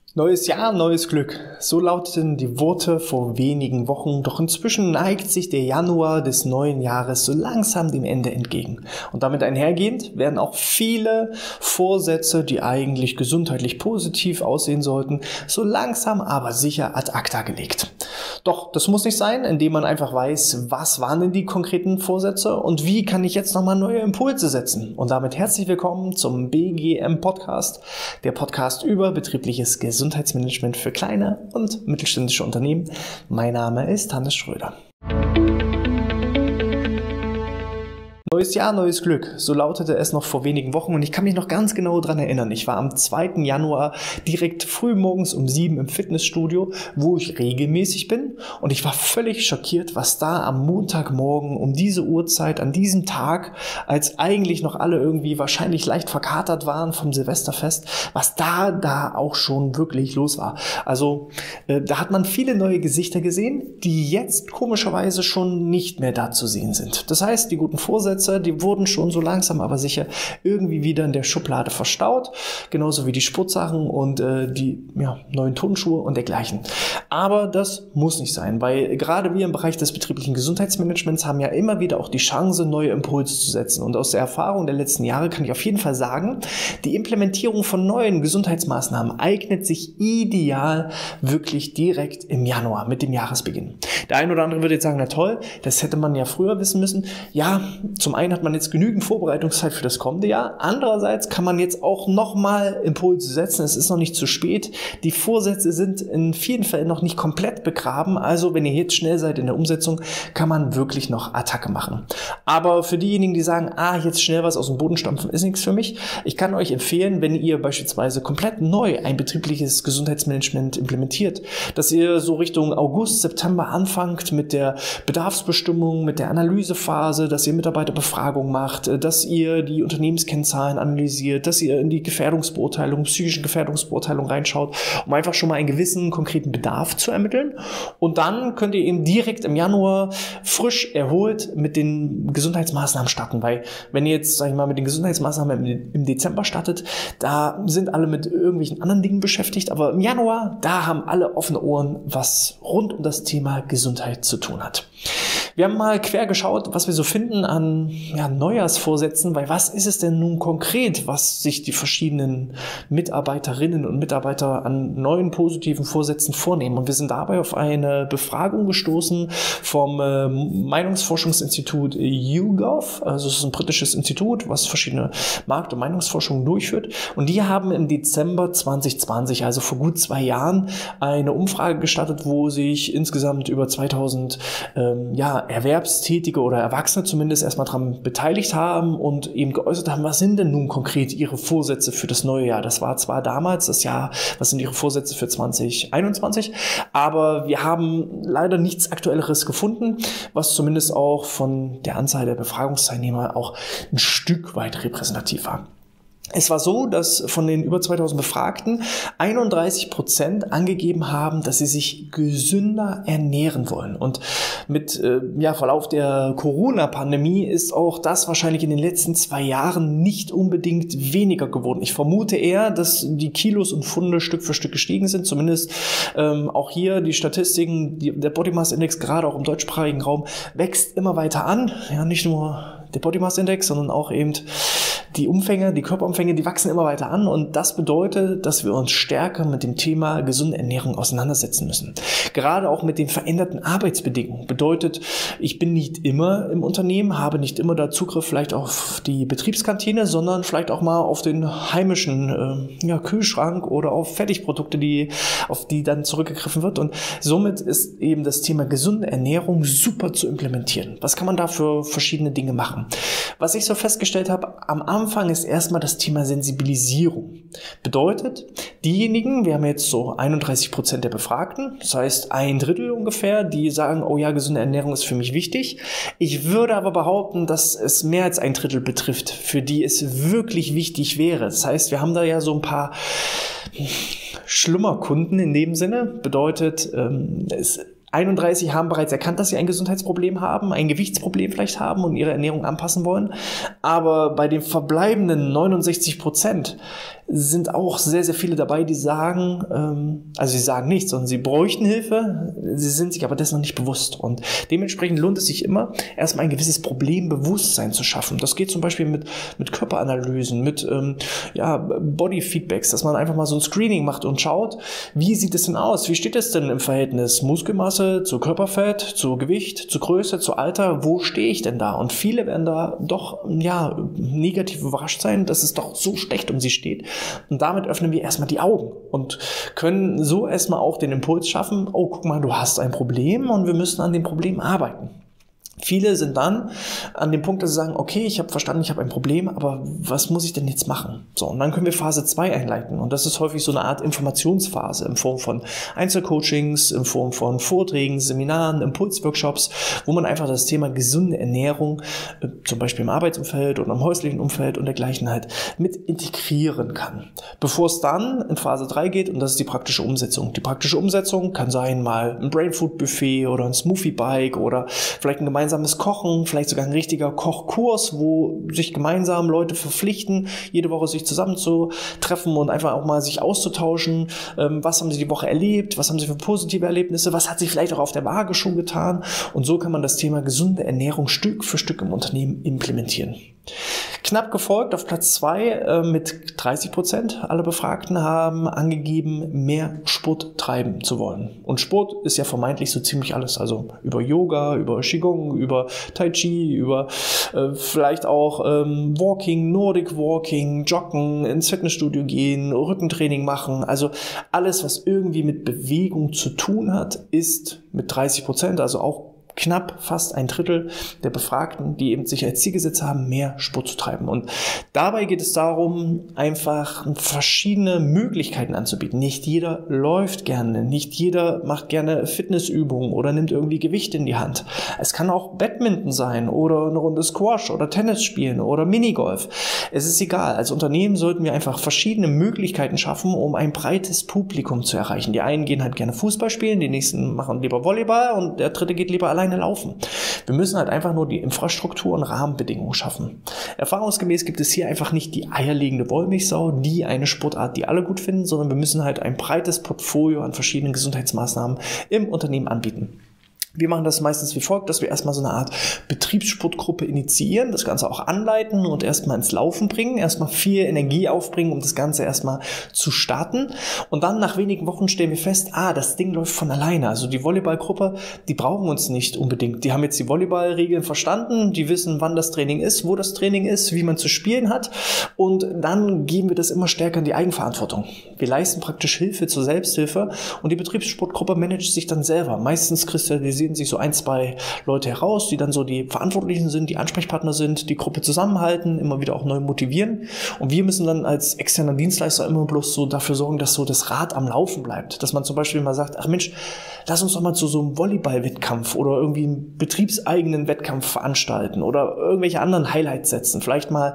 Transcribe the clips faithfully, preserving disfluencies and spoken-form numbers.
Neues Jahr, neues Glück. So lauteten die Worte vor wenigen Wochen. Doch inzwischen neigt sich der Januar des neuen Jahres so langsam dem Ende entgegen. Und damit einhergehend werden auch viele Vorsätze, die eigentlich gesundheitlich positiv aussehen sollten, so langsam aber sicher ad acta gelegt. Doch das muss nicht sein, indem man einfach weiß, was waren denn die konkreten Vorsätze und wie kann ich jetzt nochmal neue Impulse setzen. Und damit herzlich willkommen zum B G M Podcast, der Podcast über betriebliches Gesundheitsmanagement. Gesundheitsmanagement für kleine und mittelständische Unternehmen. Mein Name ist Hannes Schröder. Neues Jahr, neues Glück. So lautete es noch vor wenigen Wochen und ich kann mich noch ganz genau daran erinnern. Ich war am zweiten Januar direkt früh morgens um sieben im Fitnessstudio, wo ich regelmäßig bin, und ich war völlig schockiert, was da am Montagmorgen um diese Uhrzeit, an diesem Tag, als eigentlich noch alle irgendwie wahrscheinlich leicht verkatert waren vom Silvesterfest, was da, da auch schon wirklich los war. Also äh, da hat man viele neue Gesichter gesehen, die jetzt komischerweise schon nicht mehr da zu sehen sind. Das heißt, die guten Vorsätze, die wurden schon so langsam aber sicher irgendwie wieder in der Schublade verstaut, genauso wie die Sportsachen und äh, die ja, neuen Turnschuhe und dergleichen. Aber das muss nicht sein, weil gerade wir im Bereich des betrieblichen Gesundheitsmanagements haben ja immer wieder auch die Chance, neue Impulse zu setzen. Und aus der Erfahrung der letzten Jahre kann ich auf jeden Fall sagen, die Implementierung von neuen Gesundheitsmaßnahmen eignet sich ideal wirklich direkt im Januar mit dem Jahresbeginn. Der eine oder andere würde jetzt sagen, na toll, das hätte man ja früher wissen müssen. Ja, zum einen hat man jetzt genügend Vorbereitungszeit für das kommende Jahr. Andererseits kann man jetzt auch nochmal Impulse setzen. Es ist noch nicht zu spät. Die Vorsätze sind in vielen Fällen noch nicht komplett begraben. Also wenn ihr jetzt schnell seid in der Umsetzung, kann man wirklich noch Attacke machen. Aber für diejenigen, die sagen, ah, jetzt schnell was aus dem Boden stampfen, ist nichts für mich. Ich kann euch empfehlen, wenn ihr beispielsweise komplett neu ein betriebliches Gesundheitsmanagement implementiert, dass ihr so Richtung August, September anfangt mit der Bedarfsbestimmung, mit der Analysephase, dass ihr Mitarbeiterbefragung macht, dass ihr die Unternehmenskennzahlen analysiert, dass ihr in die Gefährdungsbeurteilung, psychischen Gefährdungsbeurteilung reinschaut, um einfach schon mal einen gewissen konkreten Bedarf zu ermitteln. Und dann könnt ihr eben direkt im Januar frisch erholt mit den Gesundheitsmaßnahmen starten, weil wenn ihr jetzt, sag ich mal, mit den Gesundheitsmaßnahmen im Dezember startet, da sind alle mit irgendwelchen anderen Dingen beschäftigt, aber im Januar, da haben alle offene Ohren, was rund um das Thema Gesundheit zu tun hat. Wir haben mal quer geschaut, was wir so finden an ja, Neujahrsvorsätzen, weil was ist es denn nun konkret, was sich die verschiedenen Mitarbeiterinnen und Mitarbeiter an neuen positiven Vorsätzen vornehmen. Und wir sind dabei auf eine Befragung gestoßen vom äh, Meinungsforschungsinstitut YouGov. Also es ist ein britisches Institut, was verschiedene Markt- und Meinungsforschungen durchführt. Und die haben im Dezember zwanzig zwanzig, also vor gut zwei Jahren, eine Umfrage gestartet, wo sich insgesamt über zweitausend ähm, ja, Erwerbstätige oder Erwachsene zumindest erstmal daran beteiligt haben und eben geäußert haben, was sind denn nun konkret ihre Vorsätze für das neue Jahr? Das war zwar damals das Jahr, was sind ihre Vorsätze für zwanzig einundzwanzig, aber wir haben leider nichts Aktuelleres gefunden, was zumindest auch von der Anzahl der Befragungsteilnehmer auch ein Stück weit repräsentativ war. Es war so, dass von den über zweitausend Befragten einunddreißig Prozent angegeben haben, dass sie sich gesünder ernähren wollen. Und mit äh, ja, Verlauf der Corona-Pandemie ist auch das wahrscheinlich in den letzten zwei Jahren nicht unbedingt weniger geworden. Ich vermute eher, dass die Kilos und Pfunde Stück für Stück gestiegen sind. Zumindest ähm, auch hier die Statistiken, die, der Body Mass Index, gerade auch im deutschsprachigen Raum, wächst immer weiter an. Ja, nicht nur der Body Mass Index, sondern auch eben die Umfänge, die Körperumfänge, die wachsen immer weiter an, und das bedeutet, dass wir uns stärker mit dem Thema gesunde Ernährung auseinandersetzen müssen. Gerade auch mit den veränderten Arbeitsbedingungen. Bedeutet, ich bin nicht immer im Unternehmen, habe nicht immer da Zugriff vielleicht auf die Betriebskantine, sondern vielleicht auch mal auf den heimischen äh, ja, Kühlschrank oder auf Fertigprodukte, die, auf die dann zurückgegriffen wird. Und somit ist eben das Thema gesunde Ernährung super zu implementieren. Was kann man da für verschiedene Dinge machen? Was ich so festgestellt habe, am Anfang ist erstmal das Thema Sensibilisierung. Bedeutet, diejenigen, wir haben jetzt so einunddreißig Prozent der Befragten, das heißt ein Drittel ungefähr, die sagen, oh ja, gesunde Ernährung ist für mich wichtig. Ich würde aber behaupten, dass es mehr als ein Drittel betrifft, für die es wirklich wichtig wäre. Das heißt, wir haben da ja so ein paar Schlummerkunden in dem Sinne. Bedeutet, ähm, es einunddreißig haben bereits erkannt, dass sie ein Gesundheitsproblem haben, ein Gewichtsproblem vielleicht haben und ihre Ernährung anpassen wollen. Aber bei den verbleibenden neunundsechzig Prozent sind auch sehr, sehr viele dabei, die sagen, ähm, also sie sagen nichts, sondern sie bräuchten Hilfe, sie sind sich aber dessen noch nicht bewusst. Und dementsprechend lohnt es sich immer, erstmal ein gewisses Problembewusstsein zu schaffen. Das geht zum Beispiel mit, mit Körperanalysen, mit ähm, ja, Body-Feedbacks, dass man einfach mal so ein Screening macht und schaut, wie sieht es denn aus? Wie steht es denn im Verhältnis Muskelmasse zu Körperfett, zu Gewicht, zu Größe, zu Alter? Wo stehe ich denn da? Und viele werden da doch ja, negativ überrascht sein, dass es doch so schlecht um sie steht. Und damit öffnen wir erstmal die Augen und können so erstmal auch den Impuls schaffen, oh, guck mal, du hast ein Problem und wir müssen an dem Problem arbeiten. Viele sind dann an dem Punkt, dass sie sagen, okay, ich habe verstanden, ich habe ein Problem, aber was muss ich denn jetzt machen? So, und dann können wir Phase zwei einleiten. Und das ist häufig so eine Art Informationsphase in Form von Einzelcoachings, in Form von Vorträgen, Seminaren, Impulsworkshops, wo man einfach das Thema gesunde Ernährung, äh, zum Beispiel im Arbeitsumfeld oder im häuslichen Umfeld und dergleichen halt mit integrieren kann. Bevor es dann in Phase drei geht, und das ist die praktische Umsetzung. Die praktische Umsetzung kann sein, mal ein Brainfood-Buffet oder ein Smoothie-Bike oder vielleicht ein gemeinsames Kochen, vielleicht sogar ein richtiger Kochkurs, wo sich gemeinsam Leute verpflichten, jede Woche sich zusammenzutreffen und einfach auch mal sich auszutauschen. Ähm, was haben sie die Woche erlebt? Was haben sie für positive Erlebnisse? Was hat sich vielleicht auch auf der Waage schon getan? Und so kann man das Thema gesunde Ernährung Stück für Stück im Unternehmen implementieren. Knapp gefolgt auf Platz zwei äh, mit dreißig Prozent aller Befragten haben angegeben, mehr Sport treiben zu wollen. Und Sport ist ja vermeintlich so ziemlich alles. Also über Yoga, über Qigong, über Tai Chi, über äh, vielleicht auch ähm, Walking, Nordic Walking, Joggen, ins Fitnessstudio gehen, Rückentraining machen. Also alles, was irgendwie mit Bewegung zu tun hat, ist mit dreißig Prozent, also auch knapp fast ein Drittel der Befragten, die eben sich als Ziel gesetzt haben, mehr Sport zu treiben. Und dabei geht es darum, einfach verschiedene Möglichkeiten anzubieten. Nicht jeder läuft gerne, nicht jeder macht gerne Fitnessübungen oder nimmt irgendwie Gewicht in die Hand. Es kann auch Badminton sein oder eine Runde Squash oder Tennis spielen oder Minigolf. Es ist egal. Als Unternehmen sollten wir einfach verschiedene Möglichkeiten schaffen, um ein breites Publikum zu erreichen. Die einen gehen halt gerne Fußball spielen, die nächsten machen lieber Volleyball und der dritte geht lieber allein laufen. Wir müssen halt einfach nur die Infrastruktur und Rahmenbedingungen schaffen. Erfahrungsgemäß gibt es hier einfach nicht die eierlegende Wollmilchsau, die eine Sportart, die alle gut finden, sondern wir müssen halt ein breites Portfolio an verschiedenen Gesundheitsmaßnahmen im Unternehmen anbieten. Wir machen das meistens wie folgt, dass wir erstmal so eine Art Betriebssportgruppe initiieren, das Ganze auch anleiten und erstmal ins Laufen bringen, erstmal viel Energie aufbringen, um das Ganze erstmal zu starten. Und dann nach wenigen Wochen stellen wir fest, ah, das Ding läuft von alleine. Also die Volleyballgruppe, die brauchen uns nicht unbedingt. Die haben jetzt die Volleyballregeln verstanden, die wissen, wann das Training ist, wo das Training ist, wie man zu spielen hat. Und dann geben wir das immer stärker in die Eigenverantwortung. Wir leisten praktisch Hilfe zur Selbsthilfe und die Betriebssportgruppe managt sich dann selber. Meistens kristallisieren sich so ein, zwei Leute heraus, die dann so die Verantwortlichen sind, die Ansprechpartner sind, die Gruppe zusammenhalten, immer wieder auch neu motivieren. Und wir müssen dann als externer Dienstleister immer bloß so dafür sorgen, dass so das Rad am Laufen bleibt. Dass man zum Beispiel mal sagt, ach Mensch, lass uns doch mal zu so einem Volleyball-Wettkampf oder irgendwie einen betriebseigenen Wettkampf veranstalten oder irgendwelche anderen Highlights setzen. Vielleicht mal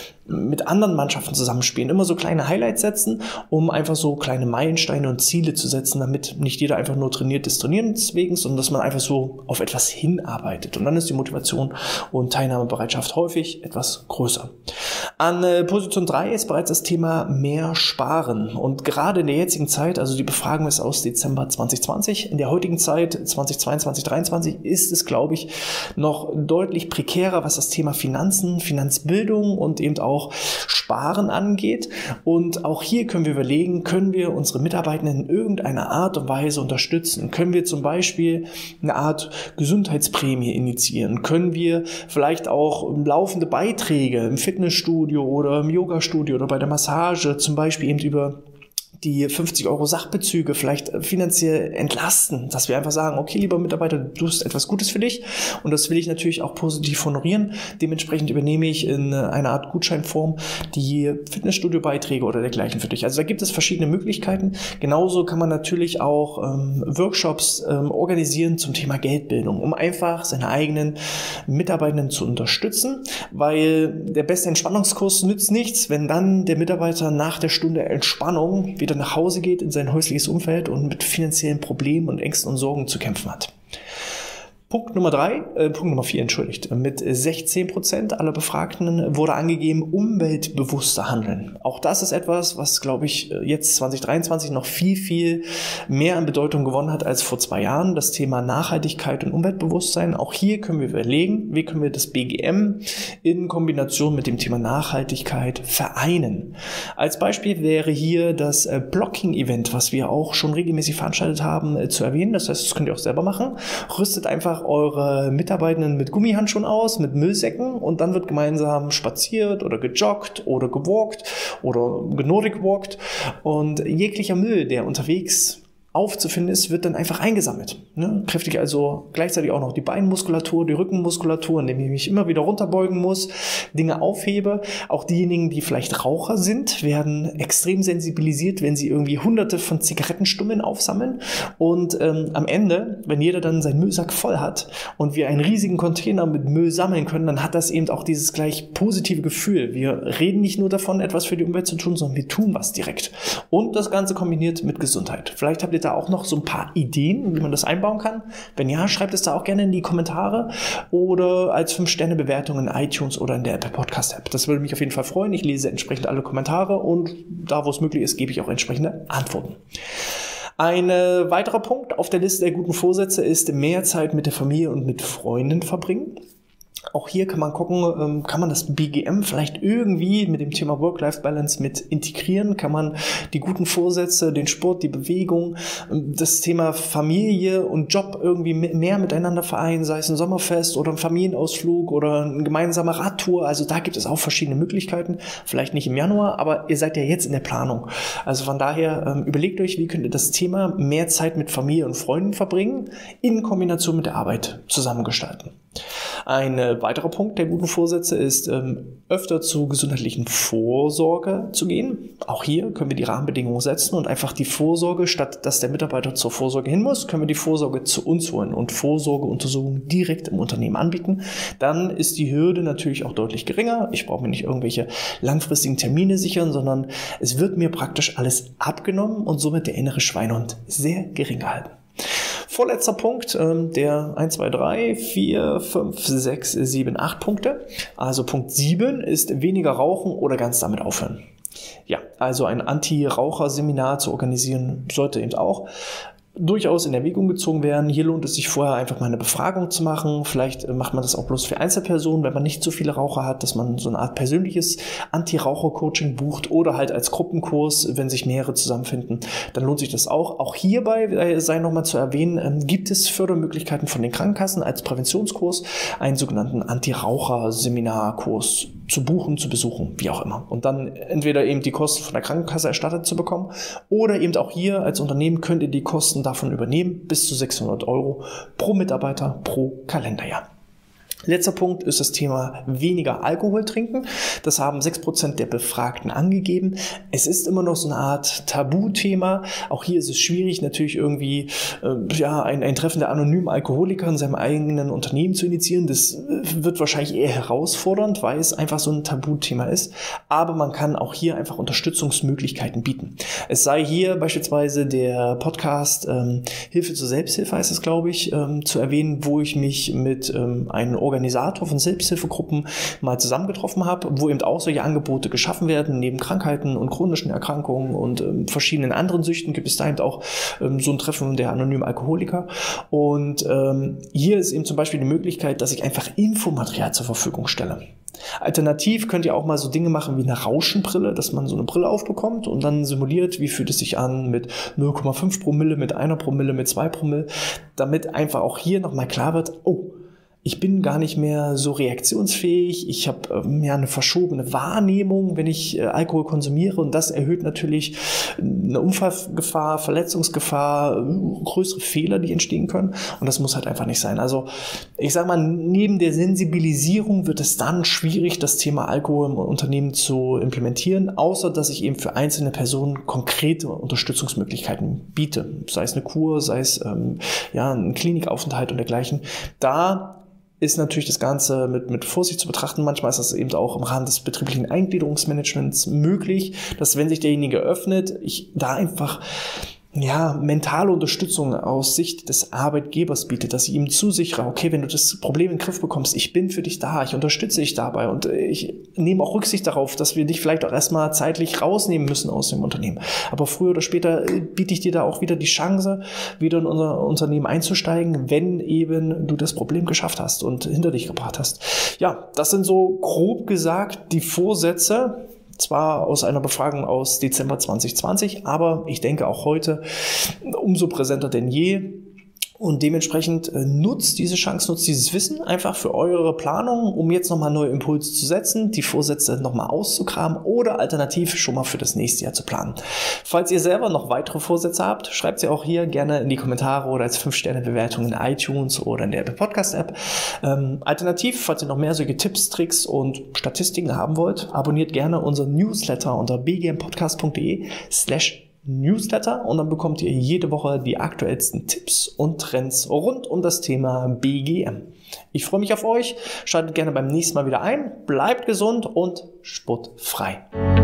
mit anderen Mannschaften zusammenspielen, immer so kleine Highlights setzen, um einfach so kleine Meilensteine und Ziele zu setzen, damit nicht jeder einfach nur trainiert des Trainierens wegen, sondern dass man einfach so auf etwas hinarbeitet. Und dann ist die Motivation und Teilnahmebereitschaft häufig etwas größer. An äh, Position drei ist bereits das Thema mehr sparen. Und gerade in der jetzigen Zeit, also die Befragung ist aus Dezember zwanzig zwanzig, in der heutigen Zeit zwanzig zweiundzwanzig, dreiundzwanzig ist es, glaube ich, noch deutlich prekärer, was das Thema Finanzen, Finanzbildung und eben auch auch Sparen angeht. Und auch hier können wir überlegen, können wir unsere Mitarbeitenden in irgendeiner Art und Weise unterstützen? Können wir zum Beispiel eine Art Gesundheitsprämie initiieren? Können wir vielleicht auch laufende Beiträge im Fitnessstudio oder im Yogastudio oder bei der Massage zum Beispiel eben über die fünfzig Euro Sachbezüge vielleicht finanziell entlasten, dass wir einfach sagen, okay, lieber Mitarbeiter, du tust etwas Gutes für dich und das will ich natürlich auch positiv honorieren. Dementsprechend übernehme ich in einer Art Gutscheinform die Fitnessstudio-Beiträge oder dergleichen für dich. Also da gibt es verschiedene Möglichkeiten. Genauso kann man natürlich auch ähm, Workshops ähm, organisieren zum Thema Geldbildung, um einfach seine eigenen Mitarbeitenden zu unterstützen, weil der beste Entspannungskurs nützt nichts, wenn dann der Mitarbeiter nach der Stunde Entspannung wieder nach Hause geht in sein häusliches Umfeld und mit finanziellen Problemen und Ängsten und Sorgen zu kämpfen hat. Punkt Nummer drei, äh, Punkt Nummer vier, entschuldigt. Mit sechzehn Prozent aller Befragten wurde angegeben, umweltbewusster handeln. Auch das ist etwas, was, glaube ich, jetzt zwanzig dreiundzwanzig noch viel, viel mehr an Bedeutung gewonnen hat als vor zwei Jahren. Das Thema Nachhaltigkeit und Umweltbewusstsein. Auch hier können wir überlegen, wie können wir das B G M in Kombination mit dem Thema Nachhaltigkeit vereinen. Als Beispiel wäre hier das äh, Blocking-Event, was wir auch schon regelmäßig veranstaltet haben, äh, zu erwähnen. Das heißt, das könnt ihr auch selber machen. Rüstet einfach eure Mitarbeitenden mit Gummihandschuhen aus, mit Müllsäcken und dann wird gemeinsam spaziert oder gejoggt oder gewalkt oder genordic walkt und jeglicher Müll, der unterwegs aufzufinden ist, wird dann einfach eingesammelt. Ne? Kräftig also gleichzeitig auch noch die Beinmuskulatur, die Rückenmuskulatur, indem ich mich immer wieder runterbeugen muss, Dinge aufhebe. Auch diejenigen, die vielleicht Raucher sind, werden extrem sensibilisiert, wenn sie irgendwie hunderte von Zigarettenstummeln aufsammeln. Und ähm, am Ende, wenn jeder dann seinen Müllsack voll hat und wir einen riesigen Container mit Müll sammeln können, dann hat das eben auch dieses gleich positive Gefühl. Wir reden nicht nur davon, etwas für die Umwelt zu tun, sondern wir tun was direkt. Und das Ganze kombiniert mit Gesundheit. Vielleicht habt ihr da auch noch so ein paar Ideen, wie man das einbauen kann? Wenn ja, schreibt es da auch gerne in die Kommentare oder als fünf Sterne Bewertung in iTunes oder in der Apple Podcast App. Das würde mich auf jeden Fall freuen. Ich lese entsprechend alle Kommentare und da, wo es möglich ist, gebe ich auch entsprechende Antworten. Ein äh, weiterer Punkt auf der Liste der guten Vorsätze ist mehr Zeit mit der Familie und mit Freunden verbringen. Auch hier kann man gucken, kann man das B G M vielleicht irgendwie mit dem Thema Work-Life-Balance mit integrieren? Kann man die guten Vorsätze, den Sport, die Bewegung, das Thema Familie und Job irgendwie mehr miteinander vereinen, sei es ein Sommerfest oder ein Familienausflug oder eine gemeinsame Radtour? Also da gibt es auch verschiedene Möglichkeiten. Vielleicht nicht im Januar, aber ihr seid ja jetzt in der Planung. Also von daher überlegt euch, wie könnt ihr das Thema mehr Zeit mit Familie und Freunden verbringen in Kombination mit der Arbeit zusammengestalten. Ein weiterer Punkt der guten Vorsätze ist, ähm, öfter zu gesundheitlichen Vorsorge zu gehen. Auch hier können wir die Rahmenbedingungen setzen und einfach die Vorsorge, statt dass der Mitarbeiter zur Vorsorge hin muss, können wir die Vorsorge zu uns holen und Vorsorgeuntersuchungen direkt im Unternehmen anbieten. Dann ist die Hürde natürlich auch deutlich geringer. Ich brauche mir nicht irgendwelche langfristigen Termine sichern, sondern es wird mir praktisch alles abgenommen und somit der innere Schweinehund sehr gering gehalten. Vorletzter Punkt, ähm, der eins, zwei, drei, vier, fünf, sechs, sieben, acht Punkte. Also Punkt sieben ist weniger rauchen oder ganz damit aufhören. Ja, also ein Anti-Raucher-Seminar zu organisieren sollte eben auch durchaus in Erwägung gezogen werden. Hier lohnt es sich vorher einfach mal eine Befragung zu machen. Vielleicht macht man das auch bloß für Einzelpersonen, wenn man nicht so viele Raucher hat, dass man so eine Art persönliches Anti-Raucher-Coaching bucht oder halt als Gruppenkurs, wenn sich mehrere zusammenfinden, dann lohnt sich das auch. Auch hierbei sei nochmal zu erwähnen, gibt es Fördermöglichkeiten von den Krankenkassen als Präventionskurs, einen sogenannten Anti-Raucher-Seminarkurs zu buchen, zu besuchen, wie auch immer. Und dann entweder eben die Kosten von der Krankenkasse erstattet zu bekommen oder eben auch hier als Unternehmen könnt ihr die Kosten davon übernehmen, bis zu sechshundert Euro pro Mitarbeiter pro Kalenderjahr. Letzter Punkt ist das Thema weniger Alkohol trinken. Das haben sechs Prozent der Befragten angegeben. Es ist immer noch so eine Art Tabuthema. Auch hier ist es schwierig, natürlich irgendwie äh, ja, ein, ein Treffen der anonymen Alkoholiker in seinem eigenen Unternehmen zu initiieren. Das wird wahrscheinlich eher herausfordernd, weil es einfach so ein Tabuthema ist. Aber man kann auch hier einfach Unterstützungsmöglichkeiten bieten. Es sei hier beispielsweise der Podcast ähm, Hilfe zur Selbsthilfe, heißt es, glaube ich, ähm, zu erwähnen, wo ich mich mit ähm, einem Organisator von Selbsthilfegruppen mal zusammengetroffen habe, wo eben auch solche Angebote geschaffen werden. Neben Krankheiten und chronischen Erkrankungen und ähm, verschiedenen anderen Süchten gibt es da eben auch ähm, so ein Treffen der anonymen Alkoholiker. Und ähm, hier ist eben zum Beispiel die Möglichkeit, dass ich einfach Infomaterial zur Verfügung stelle. Alternativ könnt ihr auch mal so Dinge machen wie eine Rauschenbrille, dass man so eine Brille aufbekommt und dann simuliert, wie fühlt es sich an mit null Komma fünf Promille, mit einer Promille, mit zwei Promille, damit einfach auch hier nochmal klar wird, oh, ich bin gar nicht mehr so reaktionsfähig, ich habe ähm, ja eine verschobene Wahrnehmung, wenn ich äh, Alkohol konsumiere und das erhöht natürlich eine Unfallgefahr, Verletzungsgefahr, größere Fehler, die entstehen können und das muss halt einfach nicht sein. Also ich sage mal, neben der Sensibilisierung wird es dann schwierig, das Thema Alkohol im Unternehmen zu implementieren, außer dass ich eben für einzelne Personen konkrete Unterstützungsmöglichkeiten biete, sei es eine Kur, sei es ähm, ja ein Klinikaufenthalt und dergleichen. Da ist natürlich das Ganze mit, mit Vorsicht zu betrachten. Manchmal ist das eben auch im Rahmen des betrieblichen Eingliederungsmanagements möglich, dass wenn sich derjenige öffnet, ich da einfach ja, mentale Unterstützung aus Sicht des Arbeitgebers bietet, dass ich ihm zusichere, okay, wenn du das Problem in den Griff bekommst, ich bin für dich da, ich unterstütze dich dabei und ich nehme auch Rücksicht darauf, dass wir dich vielleicht auch erstmal zeitlich rausnehmen müssen aus dem Unternehmen. Aber früher oder später biete ich dir da auch wieder die Chance, wieder in unser Unternehmen einzusteigen, wenn eben du das Problem geschafft hast und hinter dich gebracht hast. Ja, das sind so grob gesagt die Vorsätze, zwar aus einer Befragung aus Dezember zwanzig zwanzig, aber ich denke auch heute umso präsenter denn je. Und dementsprechend äh, nutzt diese Chance, nutzt dieses Wissen einfach für eure Planung, um jetzt nochmal neue Impulse zu setzen, die Vorsätze nochmal auszukramen oder alternativ schon mal für das nächste Jahr zu planen. Falls ihr selber noch weitere Vorsätze habt, schreibt sie auch hier gerne in die Kommentare oder als fünf Sterne Bewertung in iTunes oder in der Apple Podcast App. Ähm, alternativ, falls ihr noch mehr solche Tipps, Tricks und Statistiken haben wollt, abonniert gerne unseren Newsletter unter b g m podcast punkt d e slash Newsletter und dann bekommt ihr jede Woche die aktuellsten Tipps und Trends rund um das Thema B G M. Ich freue mich auf euch, schaltet gerne beim nächsten Mal wieder ein, bleibt gesund und sportfrei.